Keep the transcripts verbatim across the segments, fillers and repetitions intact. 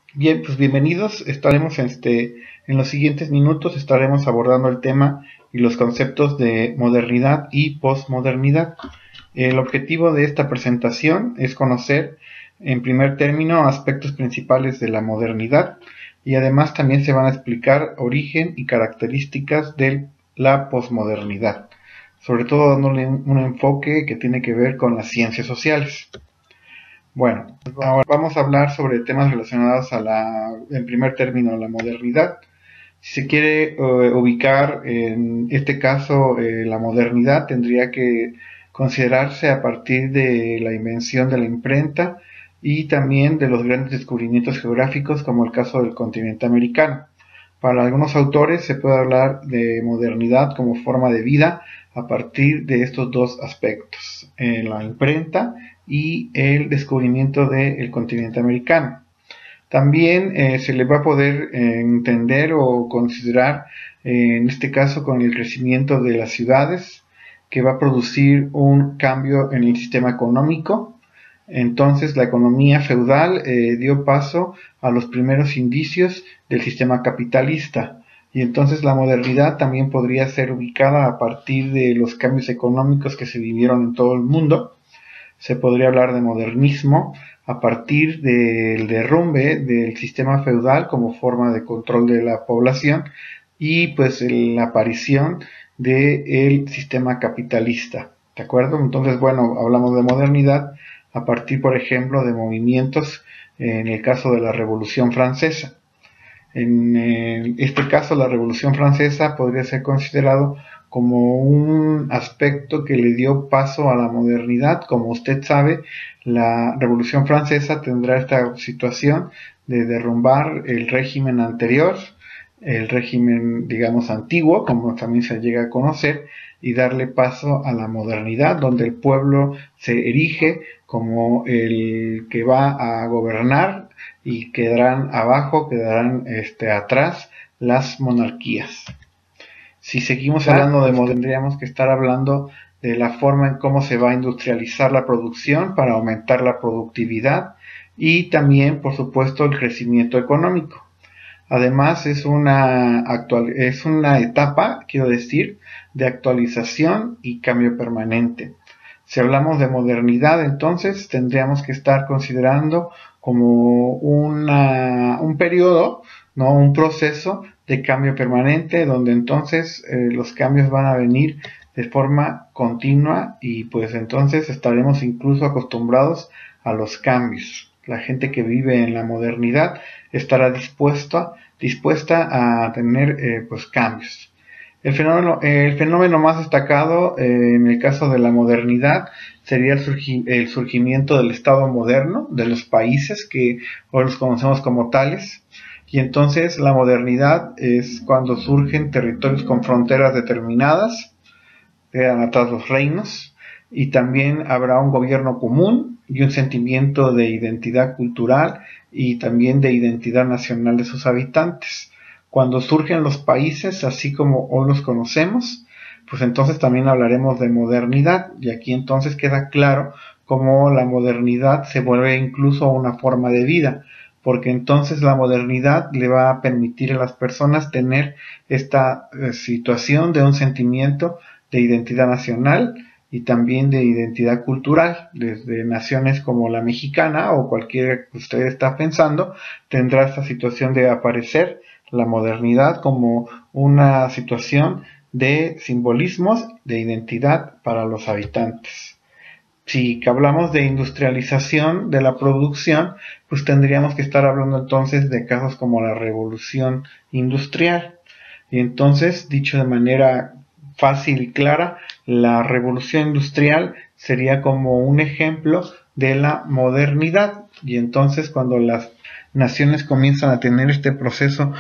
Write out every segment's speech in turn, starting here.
Bien, pues bienvenidos. Estaremos este, en los siguientes minutos estaremos abordando el tema y los conceptos de modernidad y posmodernidad. El objetivo de esta presentación es conocer, en primer término, aspectos principales de la modernidad y además también se van a explicar origen y características de la posmodernidad, sobre todo dándole un, un enfoque que tiene que ver con las ciencias sociales. Bueno, ahora vamos a hablar sobre temas relacionados a la, en primer término, a la modernidad. Si se quiere uh, ubicar en este caso eh, la modernidad, tendría que considerarse a partir de la invención de la imprenta y también de los grandes descubrimientos geográficos, como el caso del continente americano. Para algunos autores se puede hablar de modernidad como forma de vida a partir de estos dos aspectos, eh, la imprenta y el descubrimiento del continente americano. También eh, se le va a poder eh, entender o considerar, eh, en este caso, con el crecimiento de las ciudades, que va a producir un cambio en el sistema económico. Entonces la economía feudal eh, dio paso a los primeros indicios del sistema capitalista, y entonces la modernidad también podría ser ubicada a partir de los cambios económicos que se vivieron en todo el mundo. Se podría hablar de modernismo a partir del derrumbe del sistema feudal como forma de control de la población y pues la aparición del sistema capitalista, ¿de acuerdo? Entonces, bueno, hablamos de modernidad a partir, por ejemplo, de movimientos en el caso de la Revolución Francesa. En este caso, la Revolución Francesa podría ser considerado como un aspecto que le dio paso a la modernidad. Como usted sabe, la Revolución Francesa tendrá esta situación de derrumbar el régimen anterior, el régimen, digamos, antiguo, como también se llega a conocer, y darle paso a la modernidad, donde el pueblo se erige como el que va a gobernar y quedarán abajo, quedarán este, atrás las monarquías. Si seguimos hablando de modernidad, tendríamos que estar hablando de la forma en cómo se va a industrializar la producción para aumentar la productividad y también, por supuesto, el crecimiento económico. Además, es una, actual, es una etapa, quiero decir, de actualización y cambio permanente. Si hablamos de modernidad, entonces tendríamos que estar considerando como una, un periodo, ¿no? Un proceso de cambio permanente, donde entonces eh, los cambios van a venir de forma continua y pues entonces estaremos incluso acostumbrados a los cambios. La gente que vive en la modernidad estará dispuesta, dispuesta a tener eh, pues cambios. El fenómeno, el fenómeno más destacado eh, en el caso de la modernidad sería el, surgi, el surgimiento del Estado moderno, de los países que hoy los conocemos como tales. Y entonces la modernidad es cuando surgen territorios con fronteras determinadas, quedan atrás los reinos, y también habrá un gobierno común y un sentimiento de identidad cultural y también de identidad nacional de sus habitantes. Cuando surgen los países así como hoy los conocemos, pues entonces también hablaremos de modernidad, y aquí entonces queda claro cómo la modernidad se vuelve incluso una forma de vida, porque entonces la modernidad le va a permitir a las personas tener esta eh, situación de un sentimiento de identidad nacional y también de identidad cultural. Desde naciones como la mexicana o cualquiera que usted está pensando, tendrá esta situación de aparecer la modernidad como una situación de simbolismos de identidad para los habitantes. Si hablamos de industrialización de la producción, pues tendríamos que estar hablando entonces de casos como la revolución industrial. Y entonces, dicho de manera fácil y clara, la revolución industrial sería como un ejemplo de la modernidad. Y entonces, cuando las naciones comienzan a tener este proceso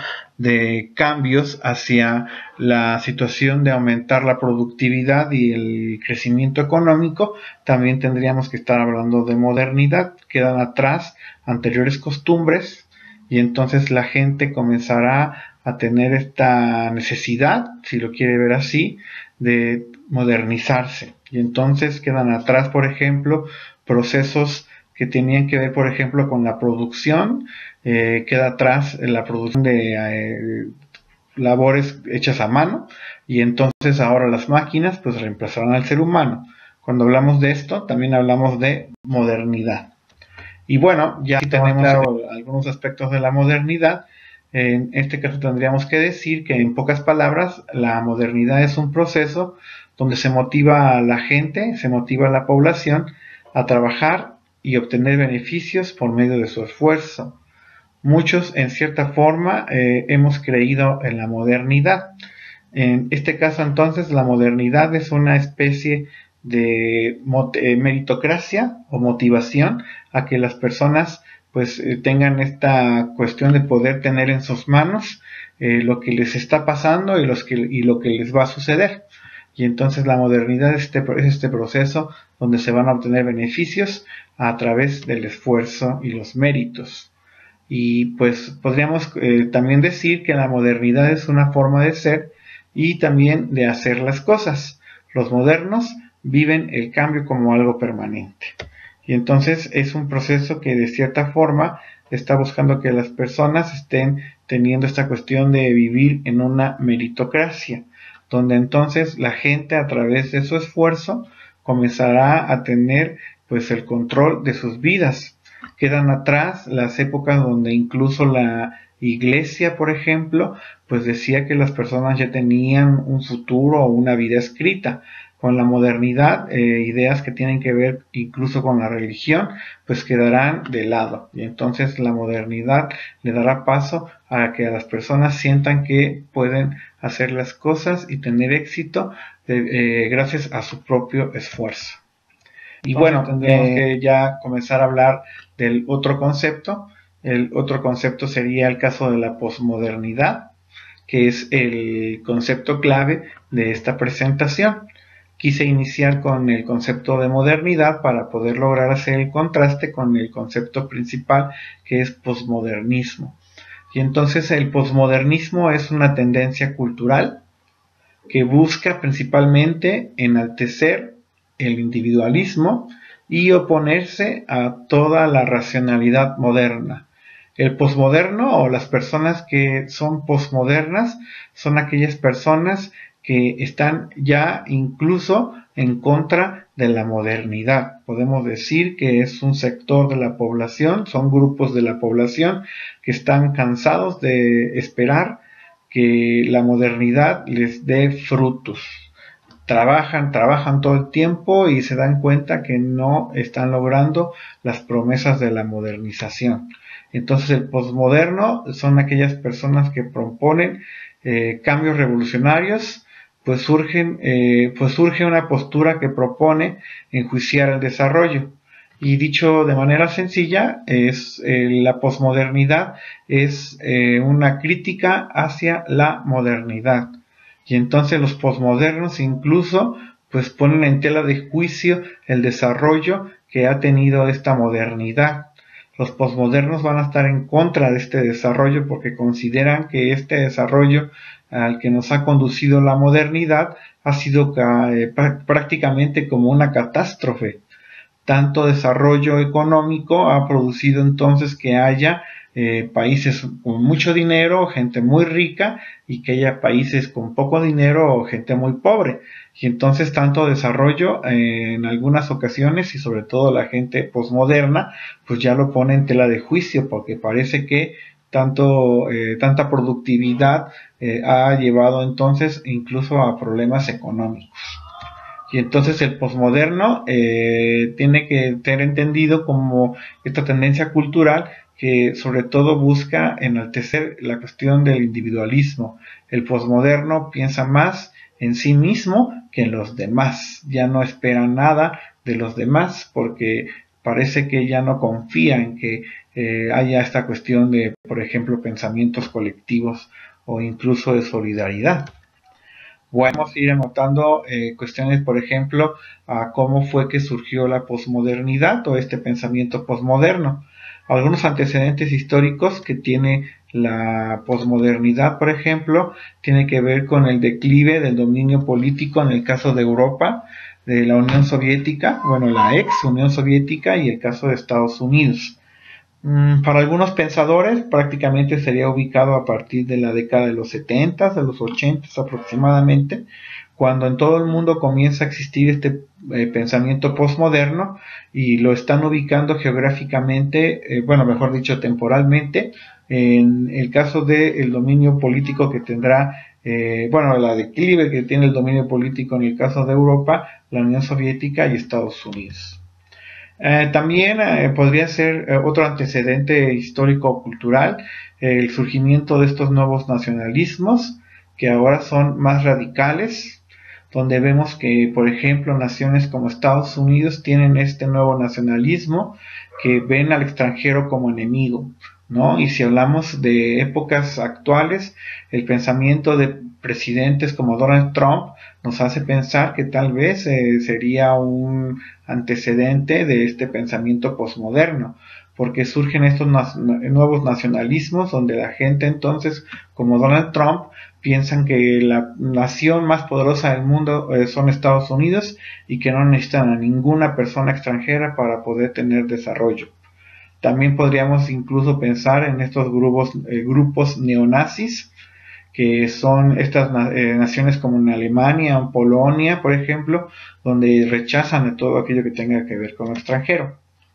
de cambios hacia la situación de aumentar la productividad y el crecimiento económico, también tendríamos que estar hablando de modernidad. Quedan atrás anteriores costumbres y entonces la gente comenzará a tener esta necesidad, si lo quiere ver así, de modernizarse. Y entonces quedan atrás, por ejemplo, procesos que tenían que ver, por ejemplo, con la producción. Eh, queda atrás la producción de eh, labores hechas a mano, y entonces ahora las máquinas pues reemplazarán al ser humano. Cuando hablamos de esto, también hablamos de modernidad. Y bueno, ya tenemos claro algunos aspectos de la modernidad. En este caso tendríamos que decir que, en pocas palabras, la modernidad es un proceso donde se motiva a la gente, se motiva a la población a trabajar y obtener beneficios por medio de su esfuerzo. Muchos, en cierta forma, eh, hemos creído en la modernidad. En este caso, entonces, la modernidad es una especie de meritocracia o motivación a que las personas pues eh, tengan esta cuestión de poder tener en sus manos eh, lo que les está pasando y, los que, y lo que les va a suceder. Y entonces la modernidad es este, es este proceso donde se van a obtener beneficios a través del esfuerzo y los méritos. Y pues podríamos eh, también decir que la modernidad es una forma de ser y también de hacer las cosas. Los modernos viven el cambio como algo permanente. Y entonces es un proceso que de cierta forma está buscando que las personas estén teniendo esta cuestión de vivir en una meritocracia, donde entonces la gente, a través de su esfuerzo, comenzará a tener pues el control de sus vidas. Quedan atrás las épocas donde incluso la Iglesia, por ejemplo, pues decía que las personas ya tenían un futuro o una vida escrita. Con la modernidad, eh, ideas que tienen que ver incluso con la religión, pues quedarán de lado. Y entonces la modernidad le dará paso a que las personas sientan que pueden hacer las cosas y tener éxito de, eh, gracias a su propio esfuerzo. Y bueno, tendremos eh, que ya comenzar a hablar del otro concepto. El otro concepto sería el caso de la posmodernidad, que es el concepto clave de esta presentación. Quise iniciar con el concepto de modernidad para poder lograr hacer el contraste con el concepto principal, que es posmodernismo. Y entonces el posmodernismo es una tendencia cultural que busca principalmente enaltecer el individualismo y oponerse a toda la racionalidad moderna. El posmoderno, o las personas que son posmodernas, son aquellas personas que están ya incluso en contra de la modernidad. Podemos decir que es un sector de la población, son grupos de la población que están cansados de esperar que la modernidad les dé frutos. Trabajan, trabajan todo el tiempo y se dan cuenta que no están logrando las promesas de la modernización. Entonces el posmoderno son aquellas personas que proponen eh, cambios revolucionarios, pues surgen, eh, pues surge una postura que propone enjuiciar el desarrollo. Y dicho de manera sencilla, es eh, la posmodernidad es eh, una crítica hacia la modernidad. Y entonces los posmodernos incluso pues ponen en tela de juicio el desarrollo que ha tenido esta modernidad. Los posmodernos van a estar en contra de este desarrollo porque consideran que este desarrollo al que nos ha conducido la modernidad ha sido eh, prácticamente como una catástrofe. Tanto desarrollo económico ha producido entonces que haya eh, países con mucho dinero, gente muy rica, y que haya países con poco dinero o gente muy pobre. Y entonces tanto desarrollo eh, en algunas ocasiones, y sobre todo la gente posmoderna, pues ya lo pone en tela de juicio, porque parece que tanto eh, tanta productividad eh, ha llevado entonces incluso a problemas económicos. Y entonces el posmoderno eh, tiene que ser entendido como esta tendencia cultural que sobre todo busca enaltecer la cuestión del individualismo. El posmoderno piensa más en sí mismo que en los demás. Ya no espera nada de los demás porque parece que ya no confía en que eh, haya esta cuestión de, por ejemplo, pensamientos colectivos o incluso de solidaridad. Bueno, vamos a ir anotando eh, cuestiones, por ejemplo, a cómo fue que surgió la posmodernidad o este pensamiento posmoderno. Algunos antecedentes históricos que tiene la posmodernidad, por ejemplo, tiene que ver con el declive del dominio político en el caso de Europa, de la Unión Soviética, bueno, la ex Unión Soviética y el caso de Estados Unidos. Para algunos pensadores prácticamente sería ubicado a partir de la década de los setenta, de los ochenta aproximadamente, cuando en todo el mundo comienza a existir este eh, pensamiento postmoderno y lo están ubicando geográficamente, eh, bueno, mejor dicho, temporalmente, en el caso del dominio político que tendrá, eh, bueno, la declive que tiene el dominio político en el caso de Europa, la Unión Soviética y Estados Unidos. Eh, también eh, podría ser eh, otro antecedente histórico-cultural, eh, el surgimiento de estos nuevos nacionalismos que ahora son más radicales, donde vemos que, por ejemplo, naciones como Estados Unidos tienen este nuevo nacionalismo que ven al extranjero como enemigo, ¿no? Y si hablamos de épocas actuales, el pensamiento de presidentes como Donald Trump nos hace pensar que tal vez eh, sería un antecedente de este pensamiento posmoderno, porque surgen estos na- nuevos nacionalismos donde la gente entonces, como Donald Trump, piensan que la nación más poderosa del mundo eh, son Estados Unidos y que no necesitan a ninguna persona extranjera para poder tener desarrollo. También podríamos incluso pensar en estos grupos, eh, grupos neonazis, que son estas eh, naciones como en Alemania o Polonia, por ejemplo, donde rechazan de todo aquello que tenga que ver con lo extranjero.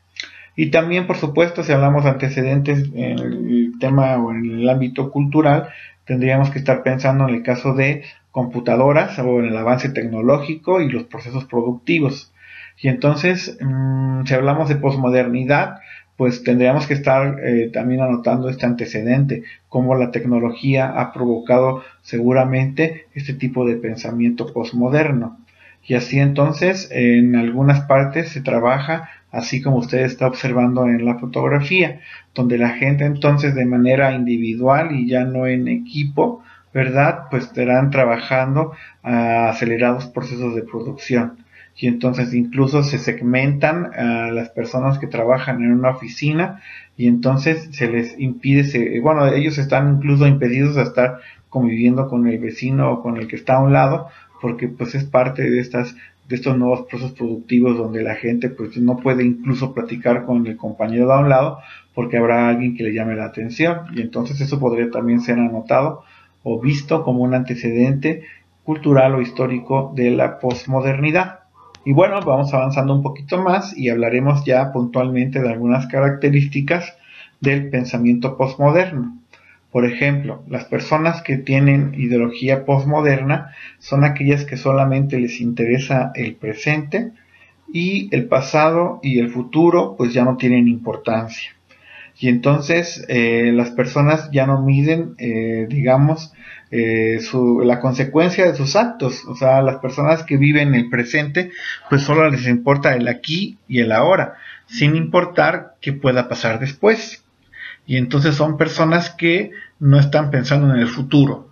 Y también, por supuesto, si hablamos de antecedentes en el tema o en el ámbito cultural, tendríamos que estar pensando en el caso de computadoras o en el avance tecnológico y los procesos productivos. Y entonces, mmm, si hablamos de posmodernidad, pues tendríamos que estar eh, también anotando este antecedente, cómo la tecnología ha provocado seguramente este tipo de pensamiento posmoderno. Y así entonces, en algunas partes se trabaja así como usted está observando en la fotografía, donde la gente entonces de manera individual y ya no en equipo, ¿verdad? Pues estarán trabajando a acelerados procesos de producción. Y entonces incluso se segmentan a las personas que trabajan en una oficina y entonces se les impide, se, bueno, ellos están incluso impedidos de estar conviviendo con el vecino o con el que está a un lado, porque pues es parte de estas de estos nuevos procesos productivos donde la gente pues no puede incluso platicar con el compañero de a un lado porque habrá alguien que le llame la atención, y entonces eso podría también ser anotado o visto como un antecedente cultural o histórico de la posmodernidad. Y bueno, vamos avanzando un poquito más y hablaremos ya puntualmente de algunas características del pensamiento posmoderno. Por ejemplo, las personas que tienen ideología posmoderna son aquellas que solamente les interesa el presente y el pasado y el futuro pues ya no tienen importancia. Y entonces eh, las personas ya no miden, eh, digamos, eh, su, la consecuencia de sus actos. O sea, las personas que viven el presente pues solo les importa el aquí y el ahora, sin importar qué pueda pasar después. Y entonces son personas que no están pensando en el futuro.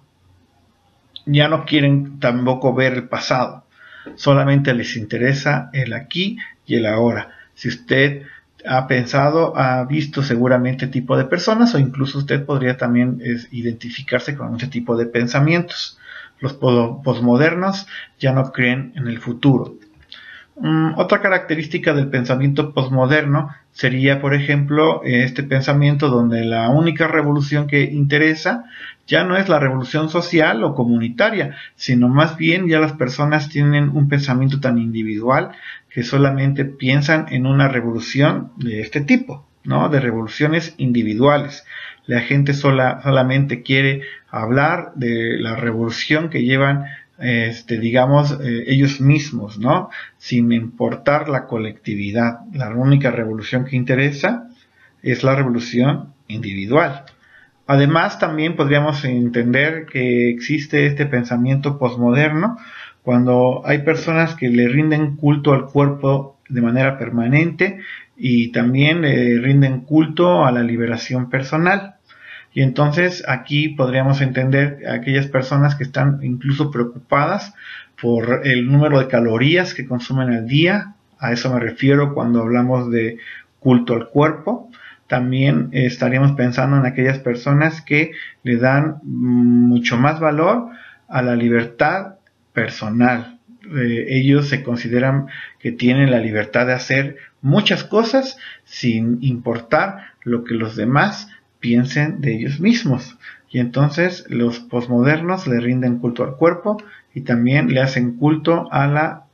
Ya no quieren tampoco ver el pasado. Solamente les interesa el aquí y el ahora. Si usted ha pensado, ha visto seguramente tipo de personas, o incluso usted podría también es, identificarse con ese tipo de pensamientos. Los posmodernos ya no creen en el futuro. Um, otra característica del pensamiento posmoderno sería, por ejemplo, este pensamiento donde la única revolución que interesa ya no es la revolución social o comunitaria, sino más bien ya las personas tienen un pensamiento tan individual que solamente piensan en una revolución de este tipo, ¿no? De revoluciones individuales. La gente sola, solamente quiere hablar de la revolución que llevan Este, digamos, eh, ellos mismos, ¿no? Sin importar la colectividad. La única revolución que interesa es la revolución individual. Además, también podríamos entender que existe este pensamiento posmoderno cuando hay personas que le rinden culto al cuerpo de manera permanente y también le rinden culto a la liberación personal. Y entonces aquí podríamos entender a aquellas personas que están incluso preocupadas por el número de calorías que consumen al día. A eso me refiero cuando hablamos de culto al cuerpo. También estaríamos pensando en aquellas personas que le dan mucho más valor a la libertad personal. eh, ellos se consideran que tienen la libertad de hacer muchas cosas sin importar lo que los demás piensen de ellos mismos. Y entonces los posmodernos le rinden culto al cuerpo y también le hacen culto a la,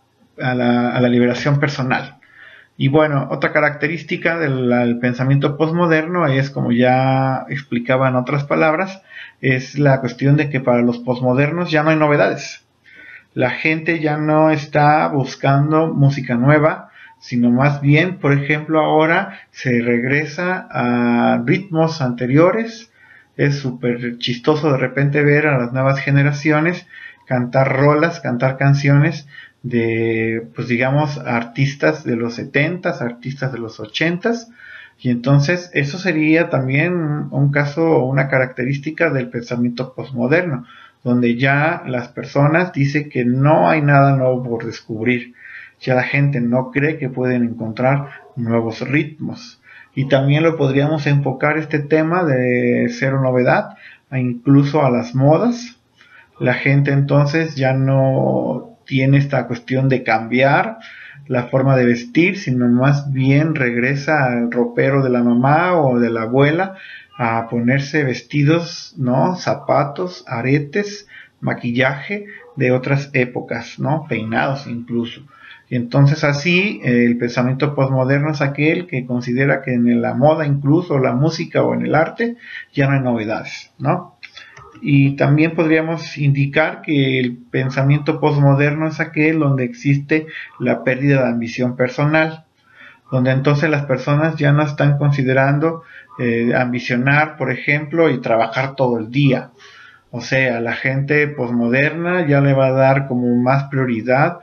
a la, a la liberación personal. Y bueno, otra característica del, del pensamiento posmoderno es, como ya explicaba en otras palabras, es la cuestión de que para los posmodernos ya no hay novedades. La gente ya no está buscando música nueva, sino más bien, por ejemplo, ahora se regresa a ritmos anteriores. Es súper chistoso de repente ver a las nuevas generaciones cantar rolas, cantar canciones de, pues digamos, artistas de los setentas, artistas de los ochentas, y entonces eso sería también un caso o una característica del pensamiento posmoderno, donde ya las personas dicen que no hay nada nuevo por descubrir, ya la gente no cree que pueden encontrar nuevos ritmos. Y también lo podríamos enfocar este tema de cero novedad a incluso a las modas. La gente entonces ya no tiene esta cuestión de cambiar la forma de vestir, sino más bien regresa al ropero de la mamá o de la abuela a ponerse vestidos, ¿no? Zapatos, aretes, maquillaje de otras épocas, ¿no? Peinados incluso. Y entonces así eh, el pensamiento posmoderno es aquel que considera que en la moda, incluso la música o en el arte, ya no hay novedades, ¿no? Y también podríamos indicar que el pensamiento posmoderno es aquel donde existe la pérdida de ambición personal, donde entonces las personas ya no están considerando eh, ambicionar, por ejemplo, y trabajar todo el día. O sea, la gente posmoderna ya le va a dar como más prioridad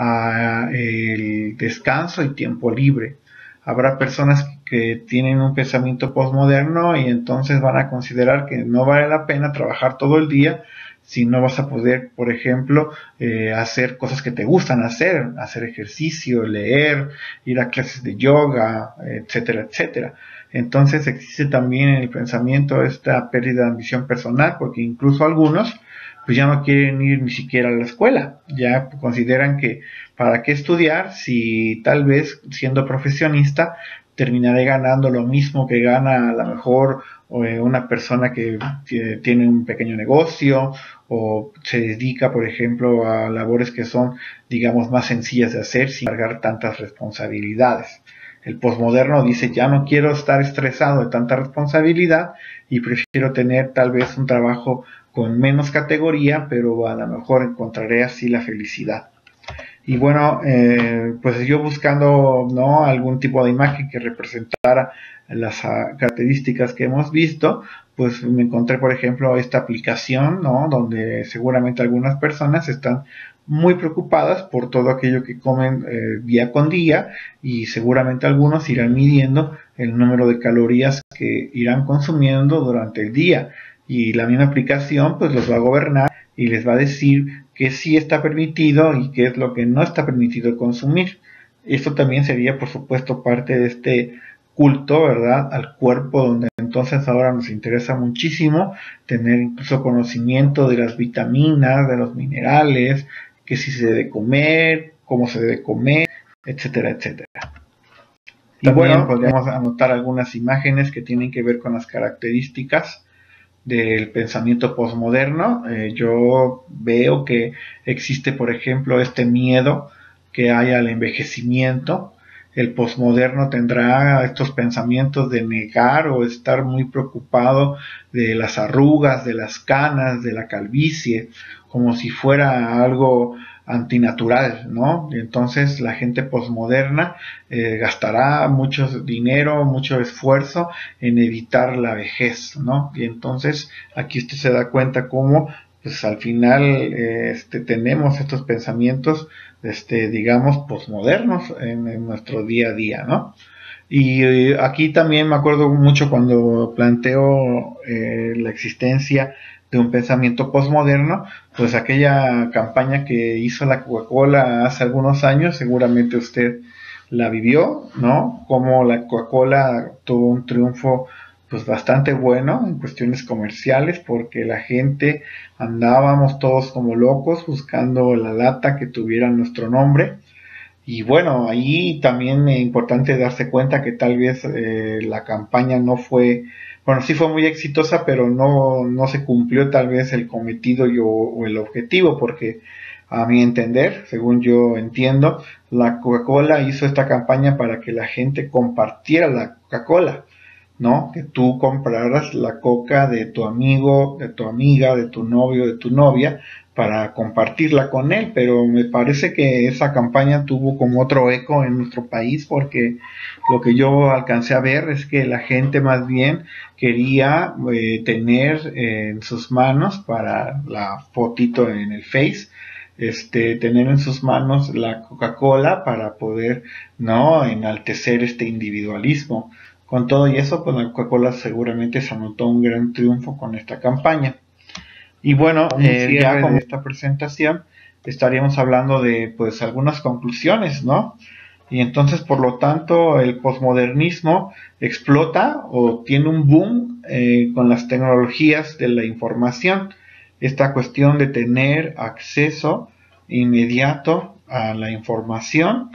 a el descanso y tiempo libre. Habrá personas que tienen un pensamiento posmoderno y entonces van a considerar que no vale la pena trabajar todo el día si no vas a poder, por ejemplo, eh, hacer cosas que te gustan hacer, hacer ejercicio, leer, ir a clases de yoga, etcétera, etcétera. Entonces existe también en el pensamiento esta pérdida de ambición personal, porque incluso algunos pues ya no quieren ir ni siquiera a la escuela, ya consideran que para qué estudiar si tal vez siendo profesionista terminaré ganando lo mismo que gana a lo mejor una persona que tiene un pequeño negocio o se dedica, por ejemplo, a labores que son, digamos, más sencillas de hacer sin cargar tantas responsabilidades. El posmoderno dice, ya no quiero estar estresado de tanta responsabilidad y prefiero tener tal vez un trabajo con menos categoría, pero a lo mejor encontraré así la felicidad. Y bueno, eh, pues yo buscando, ¿no?, algún tipo de imagen que representara las uh, características que hemos visto, pues me encontré, por ejemplo, esta aplicación, ¿no?, donde seguramente algunas personas están muy preocupadas por todo aquello que comen eh, día con día, y seguramente algunos irán midiendo el número de calorías que irán consumiendo durante el día, y la misma aplicación pues los va a gobernar y les va a decir que sí está permitido y qué es lo que no está permitido consumir. Esto también sería, por supuesto, parte de este culto, ¿verdad?, al cuerpo, donde entonces ahora nos interesa muchísimo tener incluso conocimiento de las vitaminas, de los minerales, que si se debe comer, cómo se debe comer, etcétera, etcétera. Y también bueno, podríamos anotar algunas imágenes que tienen que ver con las características del pensamiento posmoderno. Eh, yo veo que existe, por ejemplo, este miedo que hay al envejecimiento. El posmoderno tendrá estos pensamientos de negar o estar muy preocupado de las arrugas, de las canas, de la calvicie, como si fuera algo antinatural, ¿no? Y entonces la gente posmoderna eh, gastará mucho dinero, mucho esfuerzo en evitar la vejez, ¿no? Y entonces aquí usted se da cuenta cómo, pues al final eh, este, tenemos estos pensamientos, este, digamos, posmodernos en, en nuestro día a día, ¿no? Y eh, aquí también me acuerdo mucho cuando planteo eh, la existencia de un pensamiento posmoderno, pues aquella campaña que hizo la Coca-Cola hace algunos años, seguramente usted la vivió, ¿no? Como la Coca-Cola tuvo un triunfo pues bastante bueno en cuestiones comerciales, porque la gente andábamos todos como locos buscando la lata que tuviera nuestro nombre. Y bueno, ahí también es importante darse cuenta que tal vez eh, la campaña no fue, bueno, sí fue muy exitosa, pero no, no se cumplió tal vez el cometido y, o, o el objetivo, porque a mi entender, según yo entiendo, la Coca-Cola hizo esta campaña para que la gente compartiera la Coca-Cola, ¿no? Que tú compraras la coca de tu amigo, de tu amiga, de tu novio, de tu novia, para compartirla con él, pero me parece que esa campaña tuvo como otro eco en nuestro país, porque lo que yo alcancé a ver es que la gente más bien quería eh, tener eh, en sus manos, para la fotito en el Face, este, tener en sus manos la Coca-Cola para poder, ¿no?, enaltecer este individualismo. Con todo y eso, pues la Coca-Cola seguramente se anotó un gran triunfo con esta campaña. Y bueno, eh, ya con esta presentación estaríamos hablando de pues algunas conclusiones, ¿no? Y entonces, por lo tanto, el posmodernismo explota o tiene un boom eh, con las tecnologías de la información. Esta cuestión de tener acceso inmediato a la información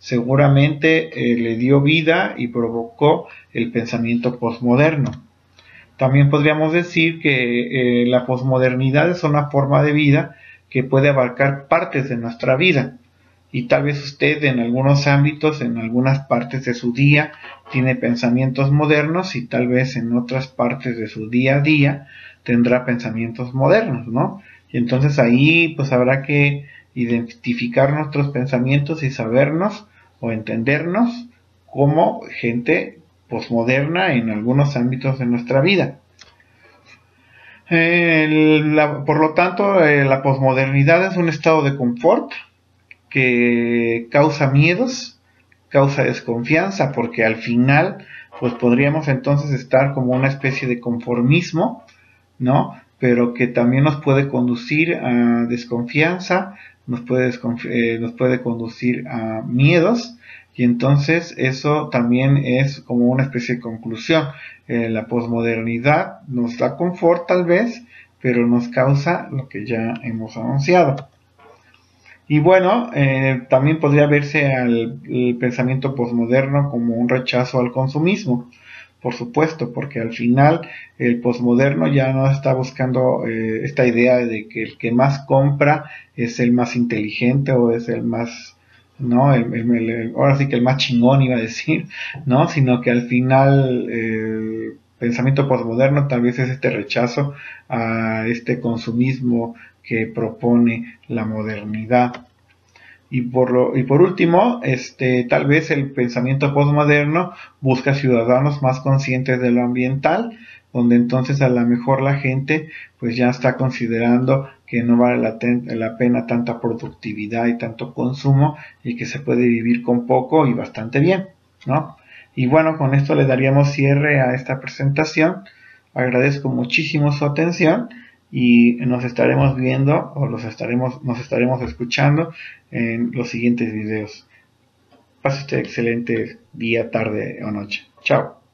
seguramente eh, le dio vida y provocó el pensamiento posmoderno. También podríamos decir que eh, la posmodernidad es una forma de vida que puede abarcar partes de nuestra vida. Y tal vez usted en algunos ámbitos, en algunas partes de su día, tiene pensamientos modernos y tal vez en otras partes de su día a día tendrá pensamientos modernos, ¿no? Y entonces ahí pues habrá que identificar nuestros pensamientos y sabernos o entendernos como gente posmoderna en algunos ámbitos de nuestra vida. Eh, la, por lo tanto, eh, la posmodernidad es un estado de confort que causa miedos, causa desconfianza, porque al final, pues podríamos entonces estar como una especie de conformismo, ¿no? Pero que también nos puede conducir a desconfianza, nos puede, eh, nos puede conducir a miedos, y entonces eso también es como una especie de conclusión. Eh, la posmodernidad nos da confort tal vez, pero nos causa lo que ya hemos anunciado. Y bueno, eh, también podría verse al el pensamiento posmoderno como un rechazo al consumismo, por supuesto, porque al final el posmoderno ya no está buscando eh, esta idea de que el que más compra es el más inteligente o es el más, ¿no? El, el, el, ahora sí que el más chingón iba a decir, ¿no? Sino que al final el pensamiento posmoderno tal vez es este rechazo a este consumismo que propone la modernidad. Y por, lo, y por último, este, tal vez el pensamiento postmoderno busca ciudadanos más conscientes de lo ambiental, donde entonces a lo mejor la gente pues ya está considerando que no vale la, ten, la pena tanta productividad y tanto consumo y que se puede vivir con poco y bastante bien, ¿no? Y bueno, con esto le daríamos cierre a esta presentación. Agradezco muchísimo su atención y nos estaremos viendo o los estaremos, nos estaremos escuchando en los siguientes videos. Pase usted excelente día, tarde o noche. Chao.